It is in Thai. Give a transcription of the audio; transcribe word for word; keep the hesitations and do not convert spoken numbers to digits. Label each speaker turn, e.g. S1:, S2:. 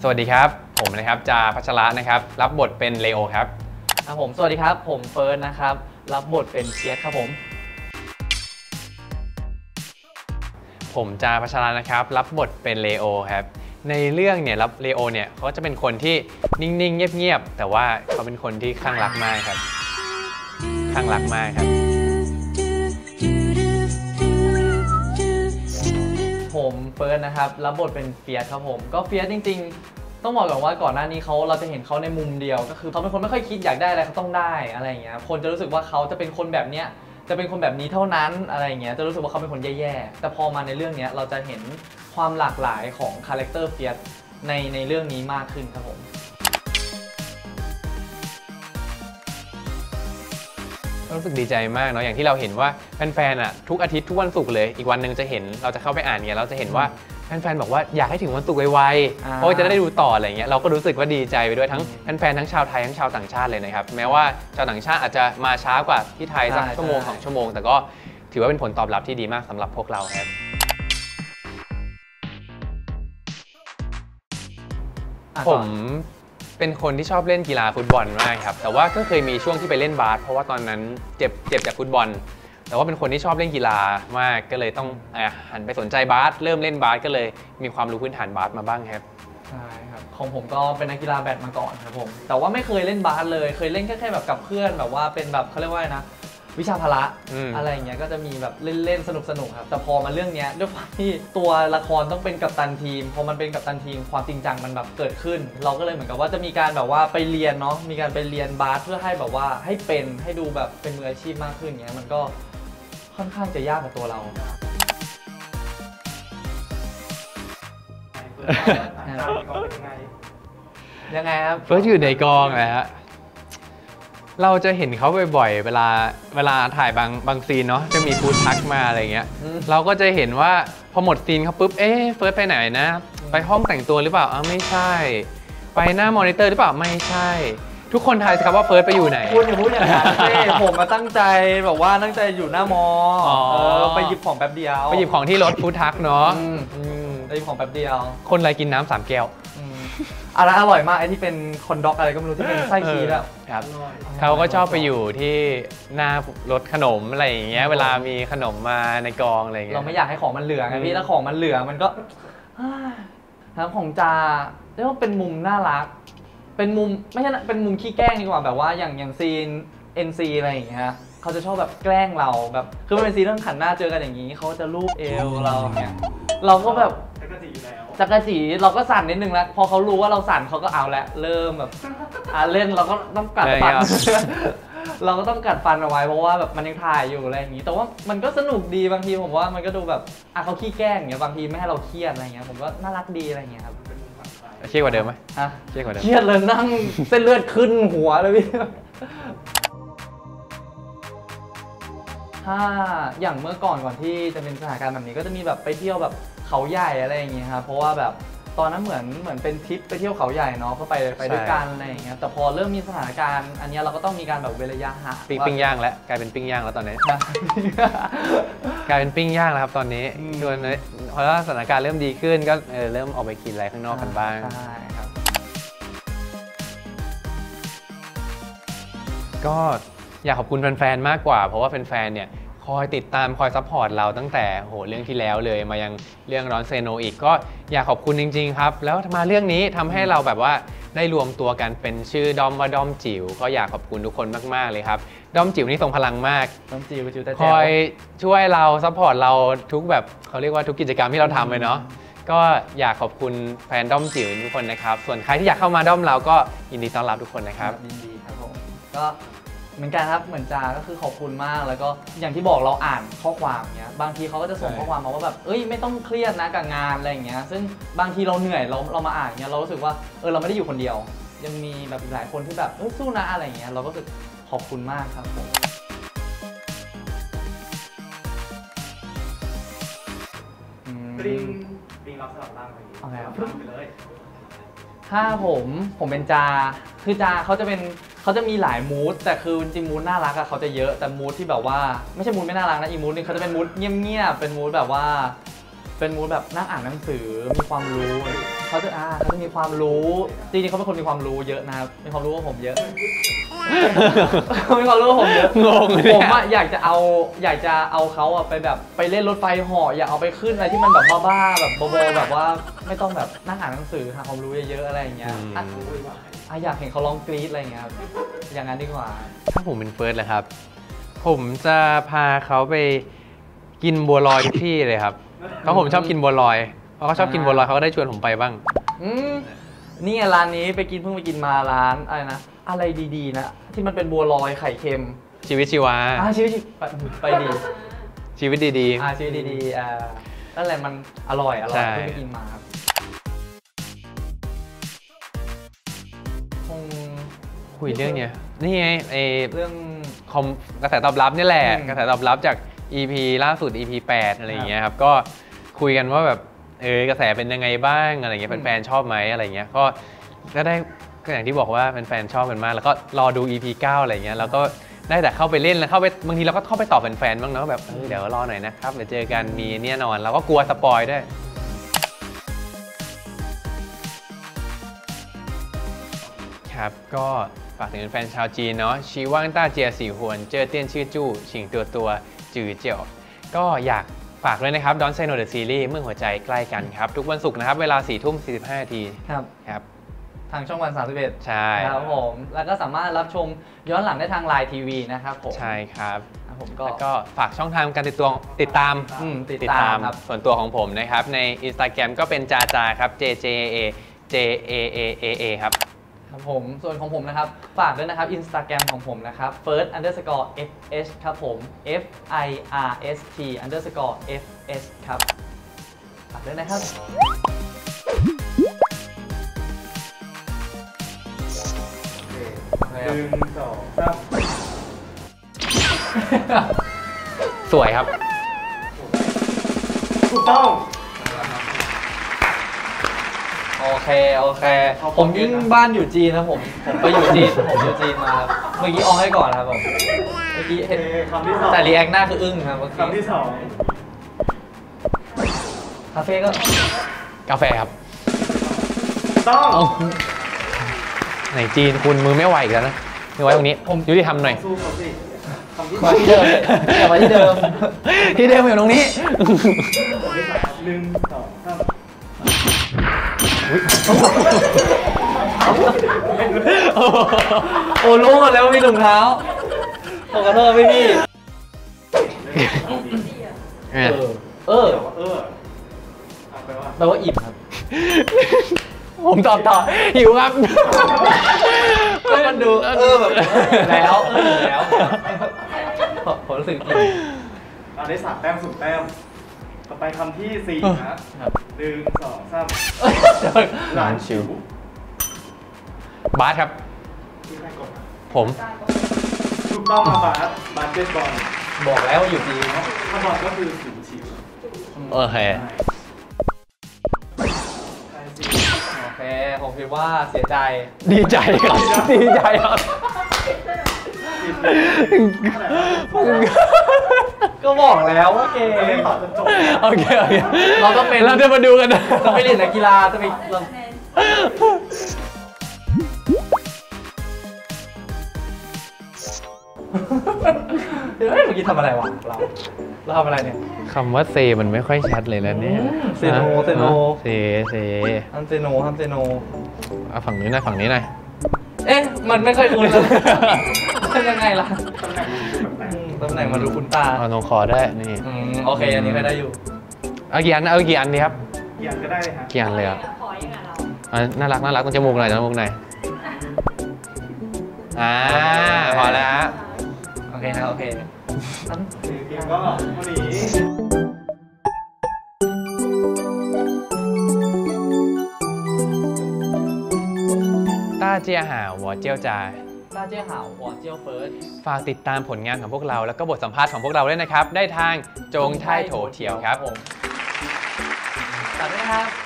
S1: วัสดีครับผมนะครับจาพัชระนะครับรับบทเป็นเลโอครับ
S2: ครับผมสวัสดีครับผมเฟิร์สนะครับรับบทเป็นเชียสครับผม
S1: ผมจาพัชระนะครับรับบทเป็นเลโอครับในเรื่องเนี่ยรับเลโอเนี่ยเขาจะเป็นคนที่นิ่งๆเงียบๆแต่ว่าเขาเป็นคนที่คลั่งรักมากครับคลั่งรักมากครับ
S2: ผมเฟิร์สนะครับรับบทเป็นเฟียสครับผมก็เฟียสจริงๆต้องบอกก่อนว่าก่อนหน้านี้เขาเราจะเห็นเขาในมุมเดียวก็คือเขาเป็นคนไม่ค่อยคิดอยากได้อะไรเขาต้องได้อะไรอย่างเงี้ยคนจะรู้สึกว่าเขาจะเป็นคนแบบเนี้ยจะเป็นคนแบบนี้เท่านั้นอะไรอย่างเงี้ยจะรู้สึกว่าเขาเป็นคนแย่ๆแต่พอมาในเรื่องนี้เราจะเห็นความหลากหลายของคาแรคเตอร์เฟียสในในเรื่องนี้มากขึ้นครับผม
S1: รู้สึกดีใจมากเนาะอย่างที่เราเห็นว่าแฟนๆอ่ะทุกอาทิตย์ทุกวันศุกร์เลยอีกวันหนึ่งจะเห็นเราจะเข้าไปอ่านเนี่ยเราจะเห็นว่าแฟนๆบอกว่าอยากให้ถึงวันศุกร์ไวๆเพราะจะได้ดูต่ออะไรเงี้ยเราก็รู้สึกว่าดีใจไปด้วยทั้งแฟนๆทั้งชาวไทยทั้งชาวต่างชาติเลยนะครับแม้ว่าชาวต่างชาติอาจจะมาช้ากว่าที่ไทยสักชั่วโมงสองชั่วโมงแต่ก็ถือว่าเป็นผลตอบรับที่ดีมากสำหรับพวกเราครับผมเป็นคนที่ชอบเล่นกีฬาฟุตบอลมากครับแต่ว่าก็เคยมีช่วงที่ไปเล่นบาสเพราะว่าตอนนั้นเจ็บเจ็บจากฟุตบอลแต่ว่าเป็นคนที่ชอบเล่นกีฬามากก็เลยต้องหันไปสนใจบาสเริ่มเล่นบาสก็เลยมีความรู้พื้นฐานบาสมาบ้างครับ
S2: ใช่ครับของผมก็เป็นนักกีฬาแบดมาก่อนครับผมแต่ว่าไม่เคยเล่นบาสเลยเคยเล่นแค่แค่แบบกับเพื่อนแบบว่าเป็นแบบเขาเรียกว่านะวิชาพละอะไรอย่างเงี้ยก็จะมีแบบเล่นๆสนุกๆครับแต่พอมาเรื่องนี้ด้วยความที่ตัวละครต้องเป็นกัปตันทีมพอมันเป็นกัปตันทีมความจริงจังมันแบบเกิดขึ้นเราก็เลยเหมือนกับว่าจะมีการแบบว่าไปเรียนเนาะมีการไปเรียนบาสเพื่อให้แบบว่าให้เป็นให้ดูแบบเป็นมืออาชีพมากขึ้นเงี้ยมันก็ค่อนข้างจะยากกับตัวเรายังไงครับ
S1: เฟิร์สอยู่ในกองนะฮะเราจะเห็นเขาบ่อยๆเวลาเวลาถ่ายบางบางซีนเนาะจะมีฟู้ดทักมาอะไรเงี้ยเราก็จะเห็นว่าพอหมดซีนเขาปุ๊บเอ๊ะเฟิร์สไปไหนนะไปห้องแต่งตัวหรือเปล่าอ้าวไม่ใช่ไปหน้ามอนิเตอร์หรือเปล่าไม่ใช่ทุกคนทายสิครับว่าเฟิร์สไปอยู่ไหน
S2: คุณอย่าพูดอย่างนั้นสิผมมาตั้งใจแบบว่าตั้งใจอยู่หน้ามอไปหยิบของแป๊บเดียว
S1: ไปหยิบของที่รถฟู้ดทักเนาะ
S2: ไปหยิบของแป๊บเดียว
S1: คนไรกินน้ำสามแก้ว
S2: อะไรอร่อยมากไอ้ที่เป็นคอนด็อกอะไรก็ไม่รู้ที่เป็นไส้ชีสแล้ว
S1: ครับเขาก็ชอบไปอยู่ที่หน้ารถขนมอะไรอย่างเงี้ยเวลามีขนมมาในกองอะไรเงี้ย
S2: เราไม่อยากให้ของมันเหลือไงพี่ถ้าของมันเหลือมันก็ครับของจาเรียกว่าเป็นมุมน่ารักเป็นมุมไม่ใช่เป็นมุมขี้แกล้งดีกว่าแบบว่าอย่างอย่างซีน เอ็น ซี อะไรอย่างเงี้ยเขาจะชอบแบบแกล้งเราแบบคือมันเป็นซีนเรื่องขันหน้าเจอกันอย่างงี้เขาจะลูบเอวเราเนี่ยเราก็แบบจักรจีแล้วจักรจีเราก็สั่นนิดนึงแล้วพอเขารู้ว่าเราสั่นเขาก็เอาแล้วเริ่มแบบอ่าเล่นเราก็ต้องกัดฟันเราก็ต้องกัดฟันเอาไว้เพราะว่าแบบมันยังถ่ายอยู่อะไรอย่างงี้แต่ว่ามันก็สนุกดีบางทีผมว่ามันก็ดูแบบอ่ะเขาขี้แกล้งอย่างเงี้ยบางทีไม่ให้เราเครียดอะไรเงี้ยผมก็น่ารักดีอะไรเงี้ยครับ
S1: เครียดกว่าเดิมไหม
S2: ฮะ
S1: เครียดกว่าเดิม
S2: เครียดเลยนั่งเส้นเลือดขึ้นหัวเลยพี่ถ้าอย่างเมื่อก่อนก่อนที่จะเป็นสถานการณ์แบบนี้ก็จะมีแบบไปเที่ยวแบบเขาใหญ่อะไรอย่างเงี้ยครับเพราะว่าแบบตอนนั้นเหมือนเหมือนเป็นทริปไปเที่ยวเขาใหญ่เนาะก็ไปไปด้วยกันอะไรอย่างเงี้ยแต่พอเริ่มมีสถานการณ์อันนี้เราก็ต้องมีการแบบเว้นระยะห่าง
S1: ปิ้งย่างแล้วกลายเป็นปิ้งย่างแล้วตอนนี้กลายเป็นปิ้งย่างแล้วครับตอนนี้ส่วนเพราะว่าสถานการณ์เริ่มดีขึ้นก็เริ่มออกไปกินอะไรข้างนอกกันบ้าง
S2: ใช่ครับ
S1: ก็อยากขอบคุณแฟนๆมากกว่าเพราะว่าแฟนๆเนี่ยคอยติดตามคอยซัพพอร์ตเราตั้งแต่โหเรื่องที่แล้วเลยมายังเรื่องร้อนเซโนอีกก็อยากขอบคุณจริงๆครับแล้วมาเรื่องนี้ทำให้เราแบบว่าได้รวมตัวกันเป็นชื่อด้อมว่าด้อมจิ๋วก็อยากขอบคุณทุกคนมากๆเลยครับด้อมจิ๋วนี่ทรงพลังมาก
S2: ด้อมจิ๋วจิ๋วแต่
S1: คอยช่วยเราซัพพอร์ตเราทุกแบบเขาเรียกว่าทุกกิจกรรมที่เราทำเลยเนาะก็อยากขอบคุณแฟนด้อมจิ๋วทุกคนนะครับส่วนใครที่อยากเข้ามาด้อมเราก็ยินดีต้อนรับทุกคนนะครับ
S2: ยินดีครับผมก็เหมือนกันครับเหมือนจาก็คือขอบคุณมากแล้วก็อย่างที่บอกเราอ่านข้อความเงี้ยบางทีเขาก็จะส่งข้อความมาว่าแบบเอ้ยไม่ต้องเครียดนะกับงานอะไรอย่างเงี้ยซึ่งบางทีเราเหนื่อยเราเรามาอ่านเงี้ยเรารู้สึกว่าเออเราไม่ได้อยู่คนเดียวยังมีแบบหลายคนที่แบบเอ้ยสู้นะอะไรเงี้ยเราก็รู้สึกขอบคุณมากครับผม
S3: ปริงปริงรับสลับร่างไป
S2: โอเคครับ
S3: ไปเลย
S2: ถ้าผมผมเป็นจาคือจาเขาจะเป็นเขาจะมีหลายมูดแต่คือจริงมูดน่ารักอะเขาจะเยอะแต่มูดที่แบบว่าไม่ใช่มูดไม่น่ารักนะอีกมูดนึงเขาจะเป็นมูดเงียบๆเป็นมูดแบบว่าเป็นมูดแบบนั่งอ่านหนังสือมีความรู้เขาจะอ่าเขาจะมีความรู้จริงๆเขาเป็นคนมีความรู้เยอะนะครับมีความรู้กว่าผมเยอะ มีความรู้กว่าผมเยอะ
S1: งงเลย
S2: ผมอะอยากจะเอาอยากจะเอาเขาอะไปแบบไปเล่นรถไฟเหาะอยากเอาไปขึ้นอะไรที่มันแบบบ้าๆแบบโบๆแบบว่าไม่ต้องแบบนั่งอ่านหนังสือหาความรู้เยอะๆอะไรอย่างเงี้ยอ่ะอ่ะอยากเห็นเขาร้องกรี๊ดอะไรอย่างเงี้ยครับอย่างนั้นดีกว่า
S1: ถ้าผมเป็นเฟิร์สเลยครับ ผมจะพาเขาไปกินบัวลอยทุกที่เลยครับเพราะผมชอบกินบัวลอยเพราะเขาชอบกินบัวลอยเขาก็ได้ชวนผมไปบ้าง
S2: อืมนี่ร้านนี้ไปกินเพิ่งไปกินมาร้านอะไรนะอะไรดีๆนะที่มันเป็นบัวลอยไข่เค็ม
S1: ชีวิตชีวา
S2: อ่าชีวิตไปไปดี
S1: ชีวิตดี
S2: อ่าชีวิตดีๆอ่านั่นแหละมันอร่อยอร่อย
S1: ใช่
S2: ที่ไปกินมาครับคง
S1: ๆ คุยเรื่องเนี้ยนี่ไงไอ
S2: เรื่อง
S1: คอมกระแสตอบรับนี่แหละ
S2: อืม
S1: กระแสตอบรับจาก อี พี ล่าสุด อี พี แปดอะไรอย่างเงี้ยครับก็คุยกันว่าแบบเออกระแสเป็นยังไงบ้างอะไรเงี้ยแฟนๆชอบไหมอะไรเงี้ยก็ก็ได้ก็อย่างที่บอกว่าแฟนๆชอบกันมากแล้วก็รอดู อี พี เก้าอะไรเงี้ยแล้วก็ได้แต่เข้าไปเล่นแล้วเข้าไปบางทีเราก็เข้าไปตอบแฟนๆบ้างเนาะแบบเออเดี๋ยวรอหน่อยนะครับเดี๋ยวเจอกันมีเนี่ยนอนเราก็กลัวสปอยด้วยครับก็ฝากถึงแฟนชาวจีนเนาะชีว่างต้าเจียสี่หวนเจอเตี้ยนชื่อจู้ฉิงตัวตัวจือเจียวก็อยากฝากเลยนะครับ Don't Say No The Series เมื่อหัวใจใกล้กันครับทุกวันศุกร์นะครับเวลาสี่ทุ่มสี่สิบห้านาที
S2: ครับ
S1: ครับ
S2: ทางช่องวันสามสิบเอ็ด
S1: ใช่
S2: ครับผมแล้วก็สามารถรับชมย้อนหลังได้ทางไลน์ทีวีนะครับผม
S1: ใช่ครับ
S2: ครับผมก็
S1: แล้วก็ฝากช่องทางการติดตัวติดตาม
S2: อืมติดตามครับ
S1: ส่วนตัวของผมนะครับใน Instagram ก็เป็นจาจาครับ J J A J A A A A ครับ
S2: ครับผมส่วนของผมนะครับฝากด้วยนะครับ Instagram ของผมนะครับ first underscore fh ครับผม f i r s t underscore f s ครับฝากด้วยนะครับ
S3: หนึ่งสองสาม
S1: สวยครับ
S3: ถูกต้อง
S2: โอเค โอเค ผมยิ่งบ้านอยู่จีนนะผม ผมไปอยู่จีน ผมอยู่จีนมาครับเมื่อกี้อองให้ก่อนนะครับผม เมื่อกี้เห็น
S3: คำที่สอง
S2: แต่รีแอคหน้าคืออึ้งครับเมื่อกี้
S3: คำที่สอง
S2: คาเฟ่ก็
S1: กาแฟครับ
S3: ต้อง
S1: เอาไหนจีนคุณมือไม่ไหวอีกแล้วนะนี่ไว้ตรงนี้ผมยุติธรรมหน่อย
S3: สู้เขาสิคำที่
S2: มาที่เดิมอย่ามาที่เดิม
S1: ที่เดิมอยู่ตรงนี้
S3: คำที่สามหนึ่งสองสาม
S2: โอ้รู้หมดแล้วว่ามีถุงเท้าขอโทษพี่พี่ เออ เออ
S3: แต่ว่าเออเอาไปว่า
S2: แปลว่าอิ่มครับ
S1: ผมตอบต่อหิวครับ
S2: ก็มันดูเออแบบแล้วเออแล้วผมรู้สึกอิ่ม
S3: เราได้สามแต้มสูงแต้ม ต่อไปคำที่สี่นะครับ หนึ่งสองสาม
S1: หลานชิว บาสครับ
S3: ที่ใครกดนะ
S1: ผม
S3: ถูกต้องมาบาสบาสเกตบอล
S2: บอกแล้วว่าอยู่จีน
S3: ถ้าบอลก็คือสิวฉิว
S1: โอเค
S3: ใช่สิ
S2: โอเค ผมคิดว่าเสียใจ
S1: ดีใจครับ ดีใจครับ
S3: สิบเลยเท่าไหร่นะ
S2: ก็บอกแล้วว่าเก
S3: จะไม่
S2: ม
S3: ตอบจนจบ
S1: โอเคโอเค
S2: เราต้องเป็น
S1: เราจะมาดูกันนะ
S2: จะไปเรียนนักกีฬาจะไปเราเฮ้ยเมื่อกี้ทำอะไรวะเราเราทำอะไรเนี่ย
S1: คำว่าเซมันไม่ค่อยชัดเลยนะเนี่ย
S2: เซโนเซโน
S1: เซเซ
S2: ฮัมเซโนฮัมเซโน
S1: เอาฝั่งนี้หน่อยฝั่งนี้หน่อย
S2: เอ๊ะ มันไม่เคยคุ้นเลยเป็นยังไงล่ะ
S3: ตำแหน่งมันดูแบบไหน
S2: ตำแหน่งมันดูคุ้นตา
S1: เอาตรงคอได้นี่
S2: อืมโอเค อันนี้เคยได้อยู่
S1: เอากี่อันเอากี่อันดีครับ
S3: เขียนก็ได้เลยฮะ
S1: กี่อันเลยอ่ะ
S4: ขออย่างเรา
S1: อ่ะน่ารักน่ารักตรงจมูกหน่อยตรงจมูกหน่อยอ่าพอแล้วฮะ
S2: โอเคนะโอเคอัน
S3: เกมก็เท่านี้
S1: ต้าเจียห่าวหัวเจียวจา
S2: ต้าเจี้ยห่าวหัวเจี้ยวเฟิร์ส
S1: ฝากติดตามผลงานของพวกเราแล้วก็บทสัมภาษณ์ของพวกเราด้วยนะครับ ได้ทางจงไทโถเถียวครับ
S2: ผมฝากด้วยนะครับ